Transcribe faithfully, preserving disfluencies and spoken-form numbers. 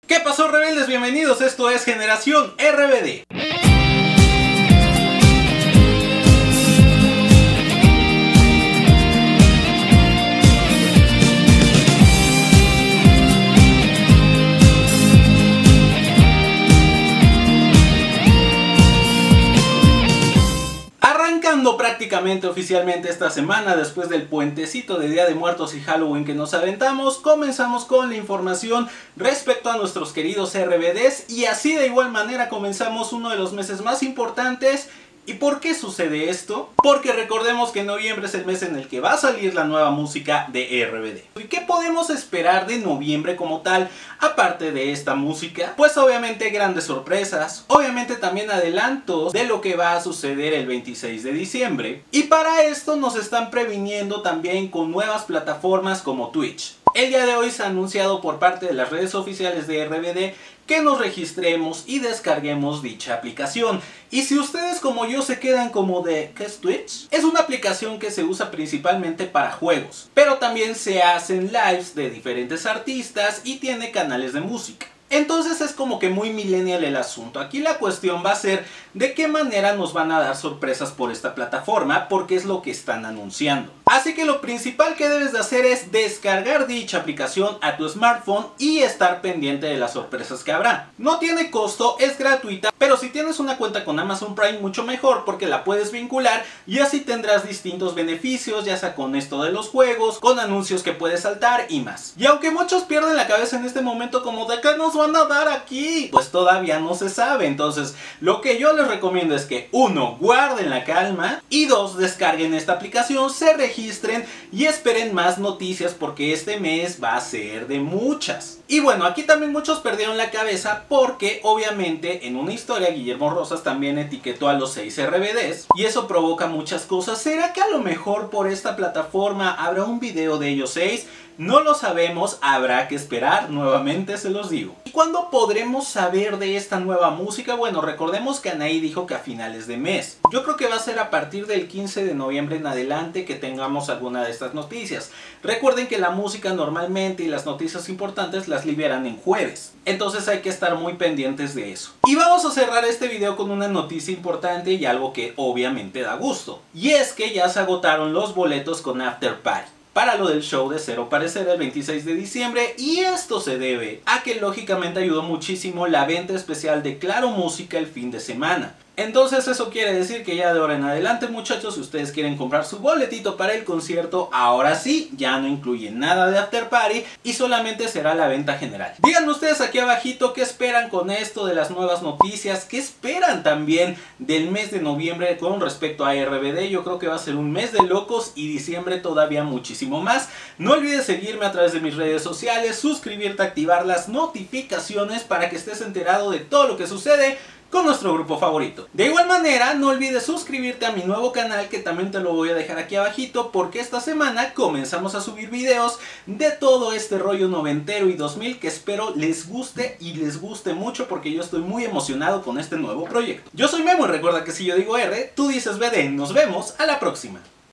¿Qué pasó, rebeldes? Bienvenidos, esto es Generación R B D. Arrancando prácticamente oficialmente esta semana, después del puentecito de Día de Muertos y Halloween que nos aventamos, comenzamos con la información respecto a nuestros queridos R B Ds, y así de igual manera comenzamos uno de los meses más importantes. ¿Y por qué sucede esto? Porque recordemos que noviembre es el mes en el que va a salir la nueva música de R B D. ¿Y qué podemos esperar de noviembre como tal, aparte de esta música? Pues obviamente grandes sorpresas, obviamente también adelantos de lo que va a suceder el veintiséis de diciembre. Y para esto nos están previniendo también con nuevas plataformas como Twitch. El día de hoy se ha anunciado por parte de las redes oficiales de R B D que nos registremos y descarguemos dicha aplicación. Y si ustedes como yo se quedan como de ¿qué es Twitch? Es una aplicación que se usa principalmente para juegos, pero también se hacen lives de diferentes artistas y tiene canales de música. Entonces es como que muy millennial el asunto. Aquí la cuestión va a ser de qué manera nos van a dar sorpresas por esta plataforma, porque es lo que están anunciando. Así que lo principal que debes de hacer es descargar dicha aplicación a tu smartphone y estar pendiente de las sorpresas que habrá. No tiene costo, es gratuita, pero si tienes una cuenta con Amazon Prime mucho mejor, porque la puedes vincular y así tendrás distintos beneficios, ya sea con esto de los juegos, con anuncios que puedes saltar y más. Y aunque muchos pierden la cabeza en este momento como de qué nos van a dar aquí, pues todavía no se sabe. Entonces lo que yo les recomiendo es que uno, guarden la calma, y dos, descarguen esta aplicación, se registren y esperen más noticias, porque este mes va a ser de muchas. Y bueno, aquí también muchos perdieron la cabeza porque obviamente en una historia Guillermo Rosas también etiquetó a los seis R B Ds y eso provoca muchas cosas. ¿Será que a lo mejor por esta plataforma habrá un video de ellos seis? No lo sabemos, habrá que esperar, nuevamente se los digo. ¿Y cuándo podremos saber de esta nueva música? Bueno, recordemos que Anaí dijo que a finales de mes. Yo creo que va a ser a partir del quince de noviembre en adelante que tengamos alguna de estas noticias. Recuerden que la música normalmente y las noticias importantes las liberan en jueves. Entonces hay que estar muy pendientes de eso. Y vamos a cerrar este video con una noticia importante y algo que obviamente da gusto. Y es que ya se agotaron los boletos con After Party para lo del show de Cero Parecer el veintiséis de diciembre, y esto se debe a que lógicamente ayudó muchísimo la venta especial de Claro Música el fin de semana. Entonces eso quiere decir que ya de ahora en adelante, muchachos, si ustedes quieren comprar su boletito para el concierto, ahora sí, ya no incluye nada de After Party y solamente será la venta general. Díganme ustedes aquí abajito qué esperan con esto de las nuevas noticias, qué esperan también del mes de noviembre con respecto a R B D. Yo creo que va a ser un mes de locos y diciembre todavía muchísimo más. No olvides seguirme a través de mis redes sociales, suscribirte, activar las notificaciones para que estés enterado de todo lo que sucede con nuestro grupo favorito. De igual manera, no olvides suscribirte a mi nuevo canal, que también te lo voy a dejar aquí abajito, porque esta semana comenzamos a subir videos de todo este rollo noventero y dos mil que espero les guste y les guste mucho, porque yo estoy muy emocionado con este nuevo proyecto. Yo soy Memo y recuerda que si yo digo R, tú dices B D. Nos vemos a la próxima.